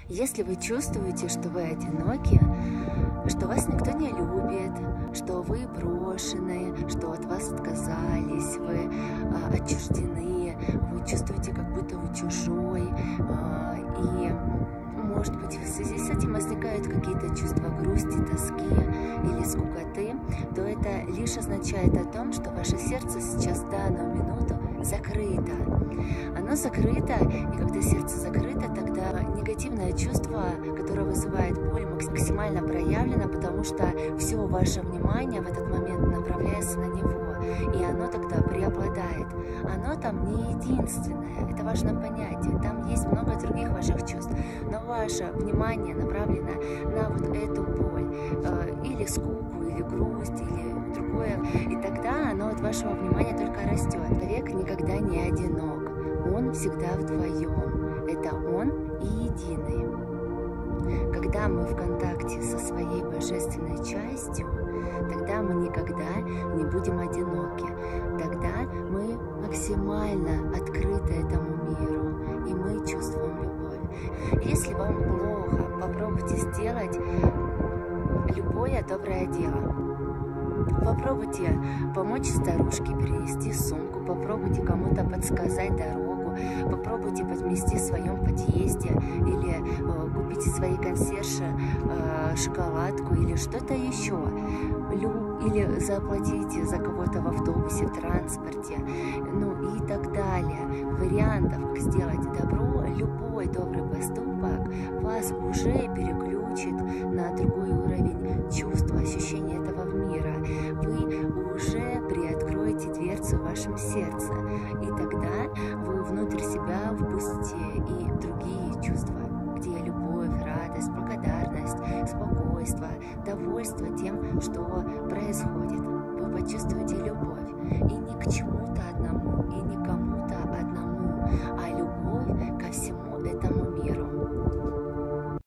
Если вы чувствуете, что вы одиноки, что вас никто не любит, что вы брошены, что от вас отказались, вы отчуждены, вы чувствуете, как будто вы чужой, и, может быть, в связи с этим возникают какие-то чувства грусти, тоски или скукоты, то это лишь означает о том, что ваше сердце сейчас в данную минуту закрыто. Оно закрыто, и когда сердце закрыто, тогда негативное чувство, которое вызывает боль, максимально проявлено, потому что все ваше внимание в этот момент направляется на него, и оно тогда преобладает. Оно там не единственное, это важно понять, там есть много других ваших чувств, но ваше внимание направлено на вот эту боль, или скуку, или грусть, или другое, и тогда оно от вашего внимания только растет. Человек никогда не одинок, он всегда вдвоем, это он и единый. Когда мы в контакте со своей божественной частью, тогда мы никогда не будем одиноки, тогда мы максимально открыты этому миру, и мы чувствуем любовь. Если вам плохо, попробуйте сделать любое доброе дело. Попробуйте помочь старушке перенести сумку, попробуйте кому-то подсказать дорогу, попробуйте подмести в своем подъезде или купите своей консьерже шоколадку или что-то еще. Или заплатите за кого-то в автобусе, в транспорте, ну и так далее. Вариантов, как сделать добро, любой добрый поступок вас уже переключит на другой уровень чувства, ощущения этого мира. Вы уже приоткроете дверцу в вашем сердце, и тогда вы внутрь себя впустите и другие чувства, где любовь, радость, благодарность, спокойствие, довольство тем, что происходит. Вы почувствуете любовь, и ни к чему